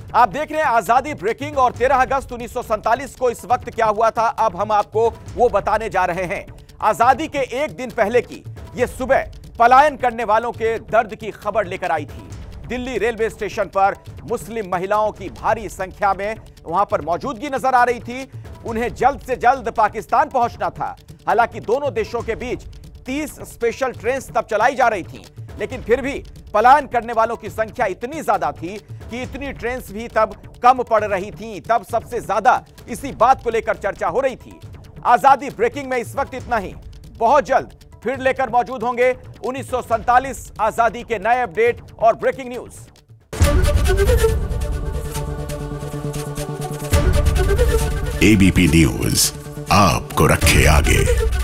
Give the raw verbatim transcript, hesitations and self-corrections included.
आप देख रहे हैं आजादी ब्रेकिंग और तेरह अगस्त उन्नीस सौ सैंतालीस को इस वक्त क्या हुआ था, अब हम आपको वो बताने जा रहे हैं। आजादी के एक दिन पहले की यह सुबह पलायन करने वालों के दर्द की खबर लेकर आई थी। दिल्ली रेलवे स्टेशन पर मुस्लिम महिलाओं की भारी संख्या में वहां पर मौजूदगी नजर आ रही थी। उन्हें जल्द से जल्द पाकिस्तान पहुंचना था। हालांकि दोनों देशों के बीच तीस स्पेशल ट्रेन तब चलाई जा रही थी, लेकिन फिर भी पलायन करने वालों की संख्या इतनी ज्यादा थी कि इतनी ट्रेन भी तब कम पड़ रही थी। तब सबसे ज्यादा इसी बात को लेकर चर्चा हो रही थी। आजादी ब्रेकिंग में इस वक्त इतना ही। बहुत जल्द फिर लेकर मौजूद होंगे उन्नीस सौ सैंतालीस आजादी के नए अपडेट और ब्रेकिंग न्यूज। एबीपी न्यूज आपको रखे आगे।